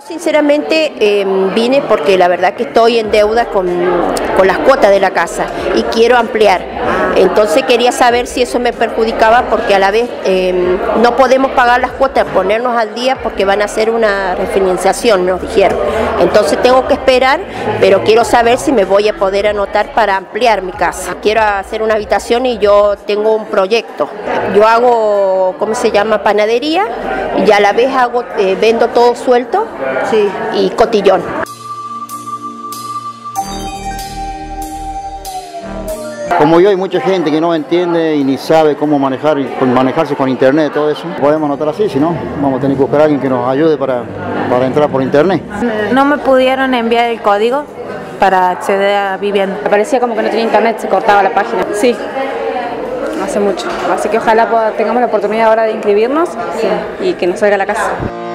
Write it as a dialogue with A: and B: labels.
A: Sinceramente vine porque la verdad que estoy en deuda con las cuotas de la casa y quiero ampliar. Entonces quería saber si eso me perjudicaba porque a la vez no podemos pagar las cuotas, ponernos al día porque van a hacer una refinanciación, nos dijeron. Entonces tengo que esperar, pero quiero saber si me voy a poder anotar para ampliar mi casa. Quiero hacer una habitación y yo tengo un proyecto. Yo hago, ¿cómo se llama? Panadería y a la vez vendo todo suelto. Sí, y cotillón.
B: Como yo hay mucha gente que no entiende y ni sabe cómo manejarse con internet, todo eso. Podemos anotar así, si no, vamos a tener que buscar a alguien que nos ayude para entrar por internet.
C: No me pudieron enviar el código para acceder a vivienda.
D: Me parecía como que no tenía internet, se cortaba la página. Sí, hace mucho. Así que ojalá tengamos la oportunidad ahora de inscribirnos y que nos salga la casa.